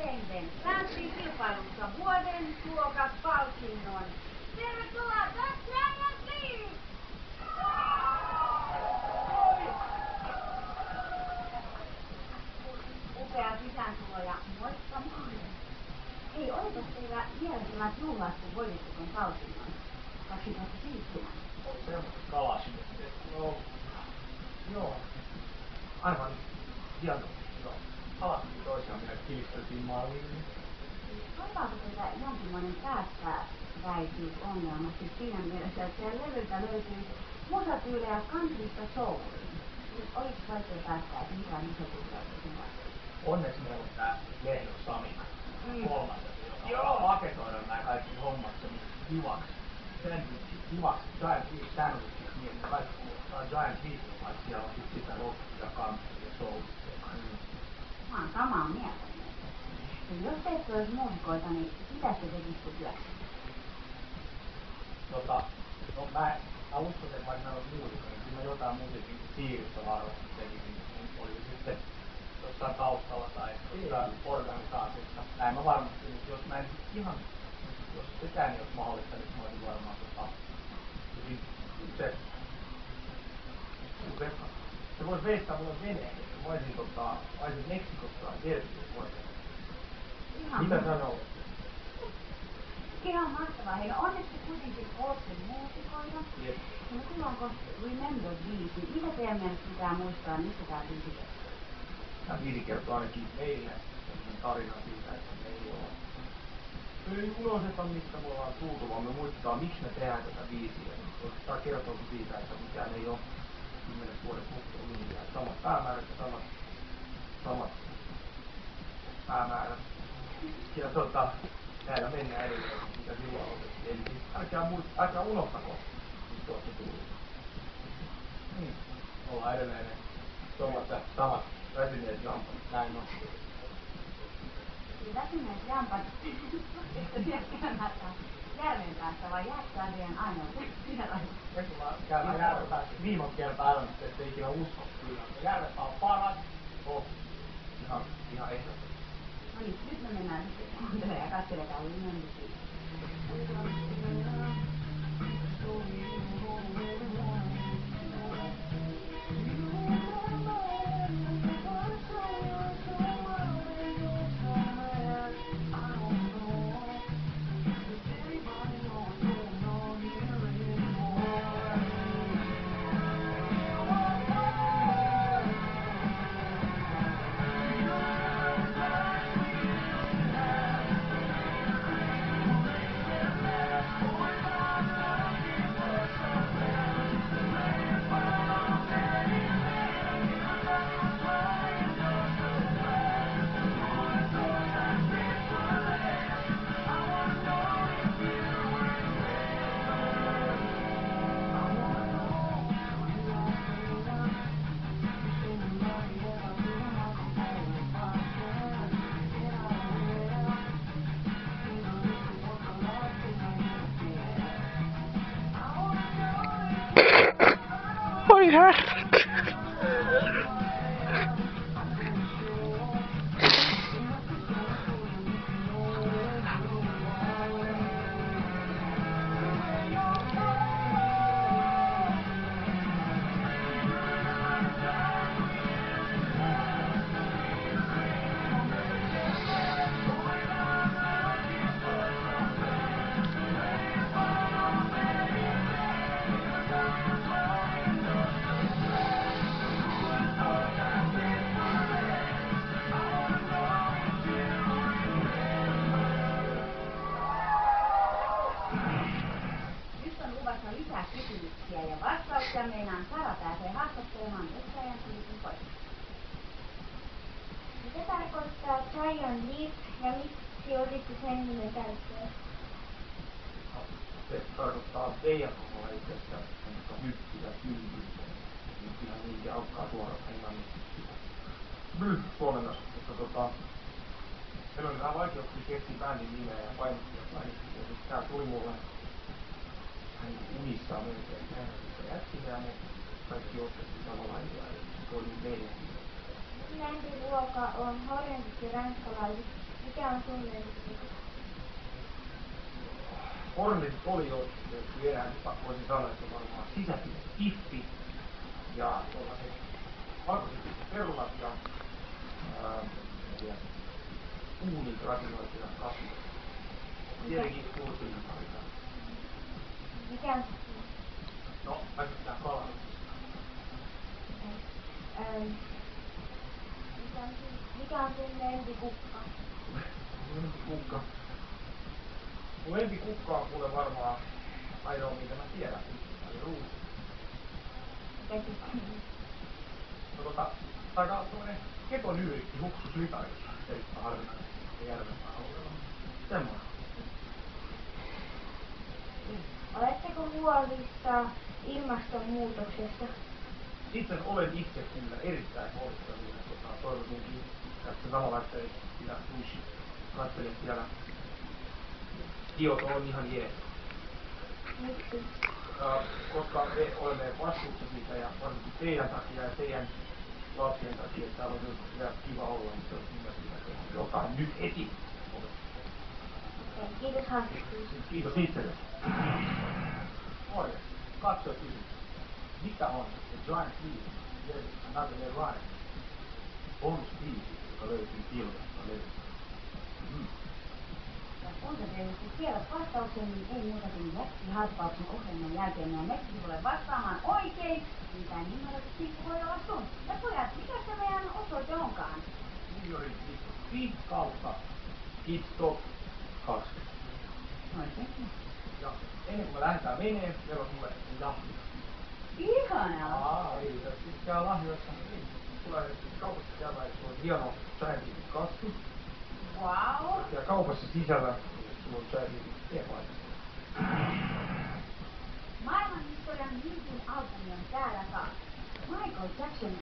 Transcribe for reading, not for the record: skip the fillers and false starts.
jäsenten lämpikilpailussa vuoden tuokat palkinnon. Tervetuloa Giant Upea sisääntulo ja moikka moi! Hei, olipas teillä mielessään juhlat, kun voititte ton palkinnon 2007? Semmoista kalasin. Joo. Aivan hieno. Joo. Alattiin toisiaan, minä kilisteltiin maaliin. Vapaako teitä jonkinlainen päättäväisyysongelma siinä mielessä, että siellä levyltä löytyy musatyylejä countrysta souliin? Oliko vaikea päättää, että mitä musatyylejä sen vaikea? Onneksi meillä on tää Lehdon Samika. Kolmantasi, joka paketoida nää kaikki hommat semmoisiksi hivaksi Giant Heat sandwichiksi niin, että kaikki kuulostaa Giant Heatin, vaikka siellä on sit sitä rockia ja country ja soul. Mä oon samaa mieltä. Ja jos te ette olisi muusikoita, niin mitä te tekisitte työksi? No mä uskon, että vaikka mä olisin muusikko, niin kyllä mä jotain musiikin piirissä varmasti tekisin. Oli sitten jossain taustalla tai jossain organisaatiossa. Näin mä varmasti, mutta jos mä en ihan, jos sekään ei olisi mahdollista, niin mä olisin varmaan se voisi veistää mulle veneen, että mä olisin Meksikossa Jeesuksessa vuoteen. Mitä sanoo? Ihan mahtavaa. Hei, no onneksi kuitenkin ootte muusikoita. Yes. No silloin kun Remember-biisi, mitä teidän mielestä pitää muistaa, mistä tää biisi kertoo? Tämä biisi kertoo ainakin meille tarina siitä, että me ei unohdeta, mistä me ollaan tultu, vaan me muistetaan, miksi me tehdään tätä biisiä. Tämä kertoo siitä, että mikään ei ole 10 vuoden muuttunut mihinkään. Samat päämäärät ja samat päämäärät. Ja näillä mennään edelleen, mitä silloin otettiin. Eli siis älkää unohtako, mistä olette tullut. Niin. Ollaan edelleen samat väsyneet jampat. Näin on. Väsyneet jampat, että vielä järven päästä vai jäätkö asian ainoa vieraille? Ja kun mä käyn järven päästä viimon kertaa aivan, että ei ikinä usko kyllä. Järvestä on paras. Ihan ehdottomasti. No niin, nyt me mennään sitten kuuntelemaan ja katselemaan Remember-biisiä. Oi häh! Lisää kysymyksiä ja vastauksia. Meinaan Sara pääsee haastattelemaan Giant Heatin pois. Mitä tarkoittaa Giant Heat ja miksi otitte sen nimen käyttöön? Se tarkoittaa teidän kohdalla itsestään, että hyppy ja kylvy. Ihan niinkin aukkaa suoraan englanniksi. Suomennassa, mutta meillä oli vähän vaikeuksia keksiä bändin nimeä ja painottia painottia. Ja sitten tää tuli mulle vähän unissaan melkein. Mehän sitten jättiin ja ne kaikki otettiin samalla lailla ja se oli meidän. Lämpiruoka on horjuntusti ranskalaiset Mikä on sun lempikukka? Hornetit oli jo enää, nyt voisin sanoa, että on varmaan sisäpilippi ja tuollaiset valkoiset perunat ja uuniin ratinoituja kasvit. Tietenkin kurkina tarvitaan. Mikä on sun? No, väsyttää kalaa. Mikä on sun lempikukka? Lempikukka. Mun lempikukka on kuule varmaan ainoa, minkä mä tiedän. Eli ruusu. Mikä sitten? No aika tommonen ketonyyrikki huksuslitaissa. Erittäin harvinainen järvempää alueella. Semmoinen. Oletteko huolissaan ilmastonmuutoksesta? Itse olen itse kyllä erittäin huolissani. Toivotinkin tässä samalla, että ei pidä sushi. Katselin siellä. Kioto on ihan jees. Miksi? Koska me olemme vastuussa siitä ja varsinkin teidän takia ja teidän lapsien takia, että täällä on kyllä kiva olla, mutta se on mielestäni jotain nyt heti. Kiitos haastattelusta. Kiitos itselle. Morjens. Katso kysymys. Mikä on The Giant Leap? Yes, Another Day Ride. Bonus-biisi, joka löytyy Kilvesta levystä. Ja kun sä tietysti tiedät vastauksen, niin ei muuta kuin nettiharppauksen ohjelman jälkeen meidän netti tulee vastaamaan oikein. Mitä numeroisesti voi olla sun. Ja pojat, mikä se meidän osoite onkaan? Juniori.fi kautta Kidstop 20. Oikein. Ja ennen kuin me lähdetään menee, meillä on sulle lahja. Ihanaa! Ei tässä pitkää lahjoissa. Tulee kaupassa käymään, että sulla on hieno Giant kassi. Wow! Ja kaupassa sisällä sulla on Giant teepaita. Maailmanhistorian hiikin albumi on täällä taas. Michael Jackson